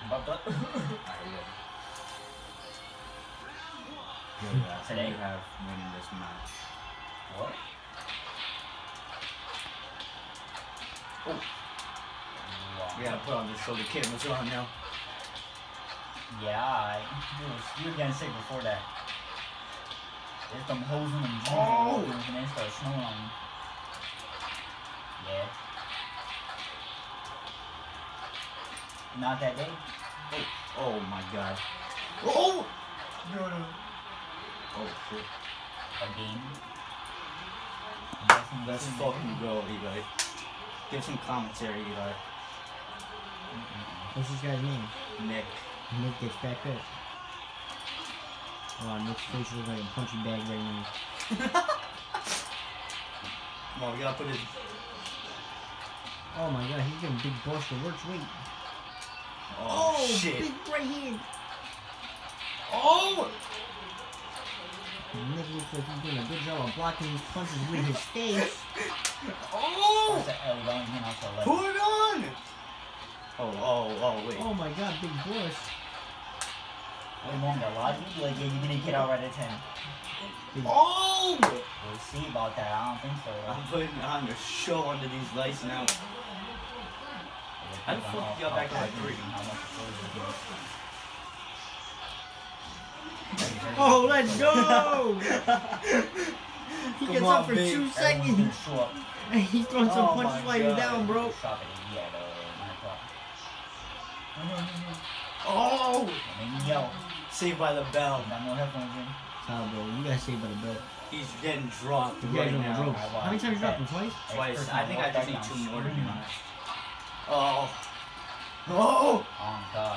But today you have winning this match. What? Oh. Wow. We gotta put on the shoulder cameras on now. Yeah, you were getting sick before that. There's them holes in them jeans and then it starts snowing on you. Yeah. Not that day. Oh my god. Oh! No. Oh shit. Again. Let's fucking go, Eli. Give some commentary, Eli. What's this guy's name? Nick. Nick gets back up. Oh, Nick's face looks like a punchy bag right now. Come on, we gotta put it. Oh my god, he's giving big burst of works. Wait. Oh shit. Big right hand. Oh! Nick looks like he's doing a good job of blocking these punches with his face. Oh! Put it on! Oh, wait. Oh my god, big burst. Wait, Mom, that logic? Like, yeah, you're gonna get out right at 10. Oh! We'll see about that. I don't think so. I'm putting on a show under these lights now. How the fuck you got back to like 3? Oh, let's go! He gets up for 2 seconds. He's throwing some punches while you're down, bro. Oh! Yo. Saved by the bell. Got no headphones in. Nah, bro, you gotta save by the belt. He's getting dropped You guys right on the now. ropes. How many times you dropped him? Twice? Twice. I think I just need 2 more to be honest. Oh! Oh god.